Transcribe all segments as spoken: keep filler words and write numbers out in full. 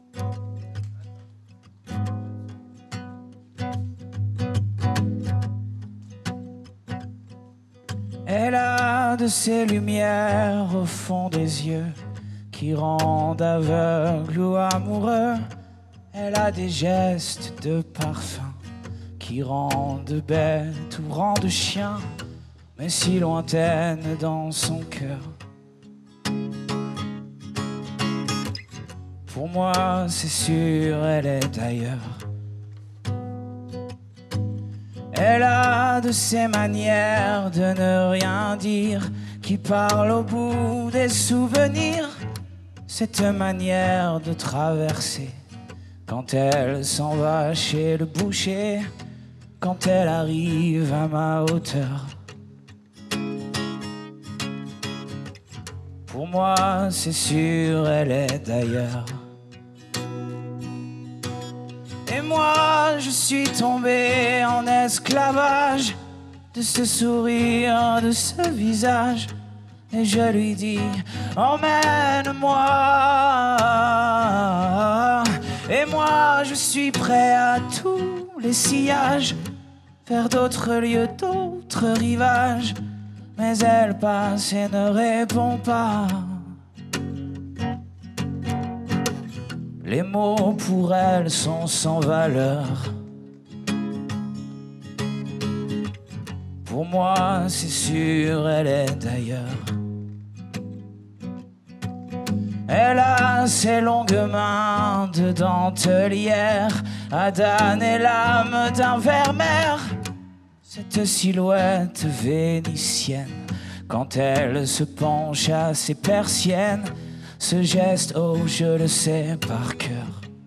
Elle a de ces lumières au fond des yeux qui rendent aveugle ou amoureux. Elle a des gestes de parfum qui rendent bête ou rendent chien, mais si lointaine dans son cœur. Pour moi, c'est sûr, elle est ailleurs. Elle a de ces manières de ne rien dire qui parle au bout des souvenirs. Cette manière de traverser quand elle s'en va chez le boucher, quand elle arrive à ma hauteur. Pour moi, c'est sûr, elle est d'ailleurs. Et moi, je suis tombé en esclavage de ce sourire, de ce visage. Et je lui dis, emmène-moi. Et moi, je suis prêt à tous les sillages, vers d'autres lieux, d'autres rivages. Mais elle passe et ne répond pas. Les mots pour elle sont sans valeur. Pour moi, c'est sûr, elle est d'ailleurs. Elle a ses longues mains de dentelière, Adane et l'âme d'un vermeer. Cette silhouette vénitienne, quand elle se penche à ses persiennes, ce geste, oh, je le sais par cœur.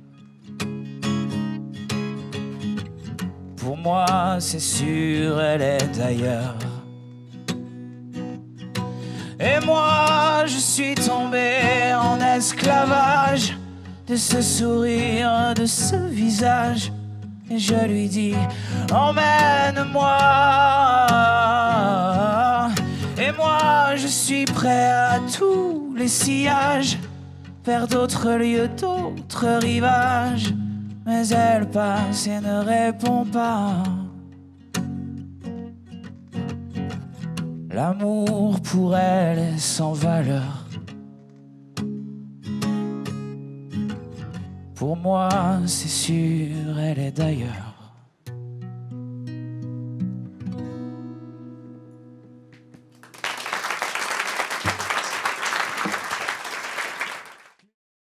Pour moi, c'est sûr, elle est d'ailleurs. Et moi, je suis tombé en esclavage de ce sourire, de ce visage. Et je lui dis, emmène-moi. Et moi, je suis prêt à tous les sillages, vers d'autres lieux, d'autres rivages. Mais elle passe et ne répond pas. L'amour pour elle est sans valeur. Pour moi, c'est sûr, elle est d'ailleurs.